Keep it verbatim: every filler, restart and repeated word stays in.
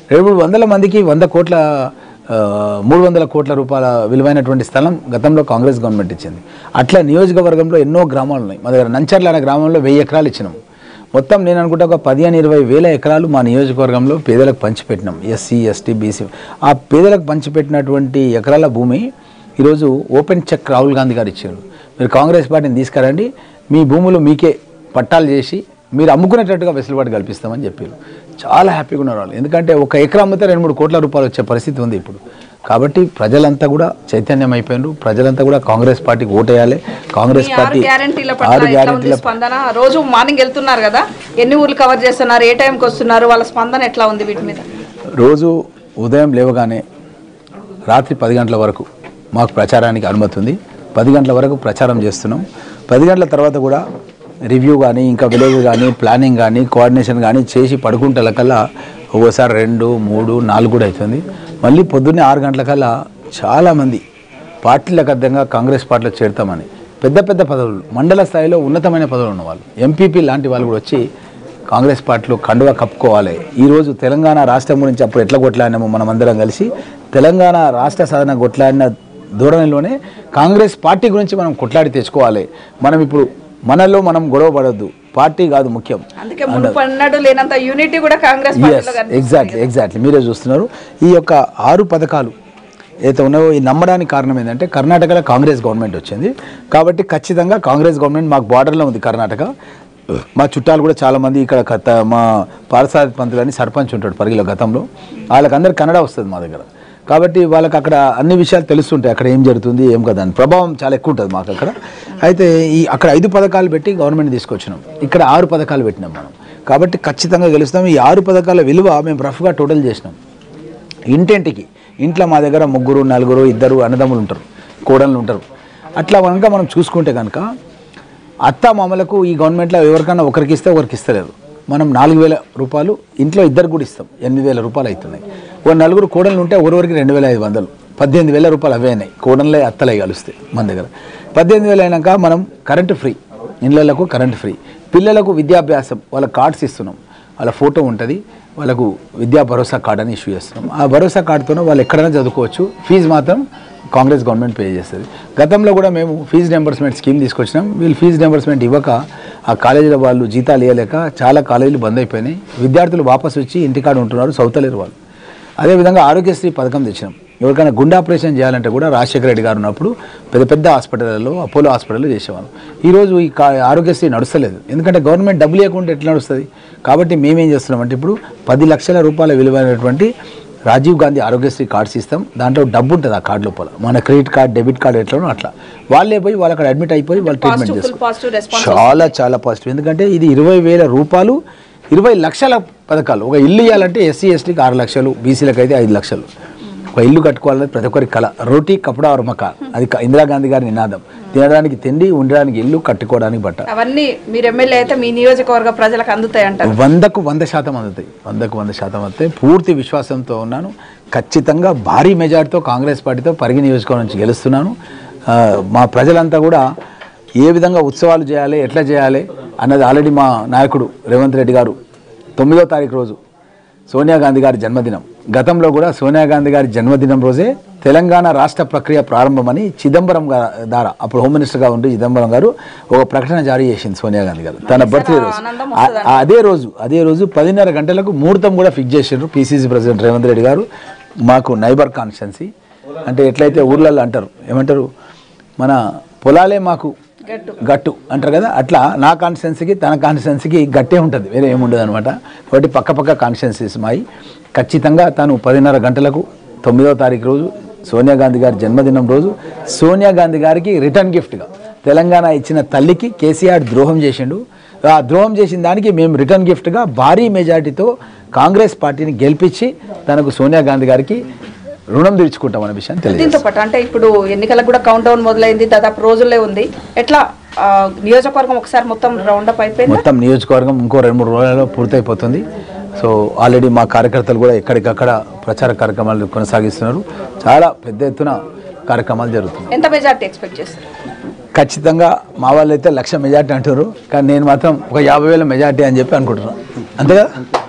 రెండు వందల మందికి వంద కోట్ల మూడు వందల కోట్ల రూపాయల విలువైనటువంటి స్థలం గతంలో కాంగ్రెస్ గవర్నమెంట్ ఇచ్చింది. అట్లా నియోజకవర్గంలో ఎన్నో గ్రామాలు ఉన్నాయి. మా దగ్గర నంచర్ల అనే గ్రామంలో వెయ్యి ఎకరాలు ఇచ్చినాం. మొత్తం నేను అనుకుంటా ఒక పదిహేను ఇరవై వేల ఎకరాలు మా నియోజకవర్గంలో పేదలకు పంచిపెట్టినాం. ఎస్సీ ఎస్టీ బీసీ ఆ పేదలకు పంచిపెట్టినటువంటి ఎకరాల భూమి ఈరోజు ఓపెన్ చెక్ రాహుల్ గాంధీ గారు ఇచ్చారు. మీరు కాంగ్రెస్ పార్టీని తీసుకురండి, మీ భూములు మీకే పట్టాలు చేసి మీరు అమ్ముకునేటట్టుగా వెసులుబాటు కల్పిస్తామని చెప్పారు. చాలా హ్యాపీగా ఉన్నారు వాళ్ళు. ఎందుకంటే ఒక ఎకరా అమ్మితే రెండు మూడు కోట్ల రూపాయలు వచ్చే పరిస్థితి ఉంది ఇప్పుడు. కాబట్టి ప్రజలంతా కూడా చైతన్యం అయిపోయినారు. ప్రజలంతా కూడా కాంగ్రెస్ పార్టీకి ఓటేయాలి. కాంగ్రెస్ పార్టీ ఆరు గ్యారెంటీల స్పందన రోజు మార్నింగ్ వెళ్తున్నారు కదా, ఎన్ని ఊర్లు కవర్ చేస్తున్నారు, ఏ టైంకి వస్తున్నారు, వాళ్ళ స్పందన ఎట్లా ఉంది వీటి మీద? రోజు ఉదయం లేవగానే రాత్రి పది గంటల వరకు మాకు ప్రచారానికి అనుమతి ఉంది. పది గంటల వరకు ప్రచారం చేస్తున్నాం. పది గంటల తర్వాత కూడా రివ్యూ కానీ ఇంకా విలేజ్ కానీ ప్లానింగ్ కానీ కోఆర్డినేషన్ కానీ చేసి పడుకుంటలకల్లా ఒక్కోసారి రెండు మూడు నాలుగు కూడా అవుతుంది. మళ్ళీ పొద్దున్నే ఆరు గంటలకల్లా చాలామంది పార్టీలకు అర్థంగా కాంగ్రెస్ పార్టీలో చేరుతామని పెద్ద పెద్ద పదవులు మండల స్థాయిలో ఉన్నతమైన పదవులు ఉన్నవాళ్ళు ఎంపీపీ లాంటి వాళ్ళు కూడా వచ్చి కాంగ్రెస్ పార్టీలో కండువా కప్పుకోవాలి. ఈరోజు తెలంగాణ రాష్ట్రం గురించి అప్పుడు ఎట్లా కొట్లాడినామో మనం అందరం కలిసి తెలంగాణ రాష్ట్ర సాధన కొట్లాడిన ధోరణిలోనే కాంగ్రెస్ పార్టీ గురించి మనం కొట్లాడి తెచ్చుకోవాలి. మనం ఇప్పుడు మనలో మనం గొడవ పడొద్దు, పార్టీ కాదు ముఖ్యం. ఎగ్జాక్ట్లీ ఎగ్జాక్ట్లీ మీరే చూస్తున్నారు. ఈ యొక్క ఆరు పథకాలు ఏదైతే ఉన్నాయో ఈ నమ్మడానికి కారణం ఏంటంటే కర్ణాటకలో కాంగ్రెస్ గవర్నమెంట్ వచ్చింది కాబట్టి ఖచ్చితంగా కాంగ్రెస్ గవర్నమెంట్ మాకు బార్డర్లో ఉంది కర్ణాటక. మా చుట్టాలు కూడా చాలామంది ఇక్కడ మా పారసాది పంతులని సర్పంచ్ ఉంటాడు పరిగిలో గతంలో, వాళ్ళకందరూ కన్నడ వస్తుంది మా దగ్గర. కాబట్టి వాళ్ళకి అక్కడ అన్ని విషయాలు తెలుస్తుంటాయి, అక్కడ ఏం జరుగుతుంది ఏం కదా అని ప్రభావం చాలా ఎక్కువ ఉంటుంది మాకు అక్కడ. అయితే ఈ అక్కడ ఐదు పథకాలు పెట్టి గవర్నమెంట్ తీసుకొచ్చినాం, ఇక్కడ ఆరు పథకాలు పెట్టినాం మనం. కాబట్టి ఖచ్చితంగా గెలుస్తాం. ఈ ఆరు పథకాల విలువ మేము రఫ్గా టోటల్ చేసినాం. ఇంటింటికి ఇంట్లో మా దగ్గర ముగ్గురు నలుగురు ఇద్దరు అన్నదమ్ములు ఉంటారు, కోడళ్ళు ఉంటారు. అట్లా కనుక మనం చూసుకుంటే కనుక అత్త మామలకు ఈ గవర్నమెంట్లో ఎవరికైనా ఒకరికి ఇస్తే ఒకరికి ఇస్తలేదు. మనం నాలుగు వేల రూపాయలు ఇంట్లో ఇద్దరు కూడా ఇస్తాం, ఎనిమిది వేల రూపాయలు అవుతున్నాయి. ఒక నలుగురు కోడళ్ళు ఉంటే ఒకరికి రెండు వేల ఐదు వందలు పద్దెనిమిది వేల రూపాయలు అవే అయినాయి. కోడళ్ళే అత్తలే కలుస్తాయి మన దగ్గర. పద్దెనిమిది వేలు అయినాక మనం కరెంటు ఫ్రీ, ఇళ్ళకు కరెంటు ఫ్రీ, పిల్లలకు విద్యాభ్యాసం వాళ్ళ కార్డ్స్ ఇస్తున్నాం, వాళ్ళ ఫోటో ఉంటుంది, వాళ్ళకు విద్యా భరోసా కార్డ్ అని ఇష్యూ చేస్తున్నాం. ఆ భరోసా కార్డుతోనే వాళ్ళు ఎక్కడైనా చదువుకోవచ్చు. ఫీజు మాత్రం కాంగ్రెస్ గవర్నమెంట్ పే చేస్తుంది. గతంలో కూడా మేము ఫీజు రింబర్స్మెంట్ స్కీమ్ తీసుకొచ్చినాం. వీళ్ళు ఫీజు రింబర్స్మెంట్ ఇవ్వక ఆ కాలేజీల వాళ్ళు జీతాలు ఇవ్వలేక చాలా కాలేజీలు బంద్ అయిపోయినాయి. విద్యార్థులు వాపసు వచ్చి ఇంటికాడ ఉంటున్నారు, చదువుతలేరు వాళ్ళు. అదేవిధంగా ఆరోగ్యశ్రీ పథకం తెచ్చినాం. ఎవరికైనా గుండె ఆపరేషన్ చేయాలంటే కూడా రాజశేఖర రెడ్డి గారు ఉన్నప్పుడు పెద్ద పెద్ద హాస్పిటల్లో అపోలో హాస్పిటల్లో చేసేవాళ్ళం. ఈరోజు ఈ ఆరోగ్యశ్రీ నడుస్తలేదు, ఎందుకంటే గవర్నమెంట్ డబ్బులు లేకుంటే ఎట్లా నడుస్తుంది. కాబట్టి మేమేం చేస్తున్నామంటే ఇప్పుడు పది లక్షల రూపాయల విలువైనటువంటి రాజీవ్ గాంధీ ఆరోగ్యశ్రీ కార్డ్స్ ఇస్తాం. దాంట్లో డబ్బు ఉంటుంది ఆ కార్డు లోపల, మన క్రెడిట్ కార్డ్ డెబిట్ కార్డు ఎట్లనో అట్లా వాళ్ళే పోయి వాళ్ళు అక్కడ అడ్మిట్ అయిపోయి వాళ్ళు ట్రీట్మెంట్ చేస్తారు. చాలా చాలా పాజిటివ్. ఎందుకంటే ఇది ఇరవై వేల రూపాయలు ఇరవై లక్షల పథకాలు. ఒక ఇల్లు ఇవ్వాలంటే ఎస్సీ ఎస్టీకి ఆరు లక్షలు, బీసీలకు అయితే ఐదు లక్షలు. ఒక ఇల్లు కట్టుకోవాలని ప్రతి ఒక్కరి కళ. రోటీ కపడా और మకాన్, అది ఇందిరాగాంధీ గారి నినాదం. తినడానికి తిండి, ఉండడానికి ఇల్లు, కట్టుకోవడానికి బట్ట. అవన్నీ మీరు ఎమ్మెల్యే అయితే మీ నియోజకవర్గ ప్రజలకు అందుతాయి అంటారు? వందకు వంద శాతం అందుతాయి, వందకు వంద శాతం అందుతాయి. పూర్తి విశ్వాసంతో ఉన్నాను. ఖచ్చితంగా భారీ మెజార్టీతో కాంగ్రెస్ పార్టీతో పరిగి నియోజకవర్గం నుంచి గెలుస్తున్నాను. మా ప్రజలంతా కూడా ఏ విధంగా ఉత్సవాలు చేయాలి, ఎట్లా చేయాలి అన్నది ఆల్రెడీ మా నాయకుడు రేవంత్ రెడ్డి గారు తొమ్మిదో తారీఖు రోజు సోనియా గాంధీ గారి జన్మదినం, గతంలో కూడా సోనియా గాంధీ గారి జన్మదినం రోజే తెలంగాణ రాష్ట్ర ప్రక్రియ ప్రారంభమని చిదంబరం ద్వారా అప్పుడు హోమ్ మినిస్టర్గా ఉండి చిదంబరం గారు ఒక ప్రకటన జారీ చేసింది సోనియా గాంధీ గారు తన బర్త్డే రోజు. అదే రోజు అదే రోజు పదిన్నర గంటలకు ముహూర్తం కూడా ఫిక్స్ చేసిండ్రు పీసీసీ ప్రెసిడెంట్ రేవంత్ రెడ్డి గారు. మాకు నైబర్ కాన్స్టిట్యున్సీ అంటే ఎట్లయితే ఊర్లలో అంటారు, ఏమంటారు, మన పొలాలే మాకు గట్టు అంటారు కదా, అట్లా నా కాన్స్టిట్యున్సీకి తన కాన్స్టిట్యున్సీకి గట్టే ఉంటుంది, వేరే ఏముండదు అనమాట. కాబట్టి పక్క పక్క కాన్స్టిట్యున్సీస్ మాయి. ఖచ్చితంగా తను పదిన్నర గంటలకు తొమ్మిదవ తారీఖు రోజు సోనియా గాంధీ గారి జన్మదినం రోజు సోనియా గాంధీ గారికి రిటర్న్ గిఫ్ట్గా తెలంగాణ ఇచ్చిన తల్లికి కేసీఆర్ ద్రోహం చేసిండు. ఆ ద్రోహం చేసిన దానికి మేము రిటర్న్ గిఫ్ట్గా భారీ మెజార్టీతో కాంగ్రెస్ పార్టీని గెలిపించి తనకు సోనియా గాంధీ గారికి రుణం తీర్చుకుంటాం అనే విషయం తెలియదు. దీంతో పాటు అంటే ఇప్పుడు ఎన్నికలకు కూడా కౌంట్ డౌన్ మొదలైంది, దాదాపు రోజుల్లో ఉంది. ఎట్లా నియోజకవర్గం ఒకసారి మొత్తం రౌండ్ అప్ అయిపోయింది? మొత్తం నియోజకవర్గం ఇంకో రెండు మూడు రోజులలో పూర్తయిపోతుంది. సో ఆల్రెడీ మా కార్యకర్తలు కూడా ఎక్కడికక్కడ ప్రచార కార్యక్రమాలు కొనసాగిస్తున్నారు. చాలా పెద్ద ఎత్తున కార్యక్రమాలు జరుగుతున్నాయి. ఎంత మెజార్టీ ఎక్స్పెక్ట్ చేస్తారు? ఖచ్చితంగా మా వాళ్ళు అయితే లక్ష మెజార్టీ అంటారు, కానీ నేను మాత్రం ఒక యాభై వేల మెజార్టీ అని చెప్పి అనుకుంటున్నాను. అంతే కదా.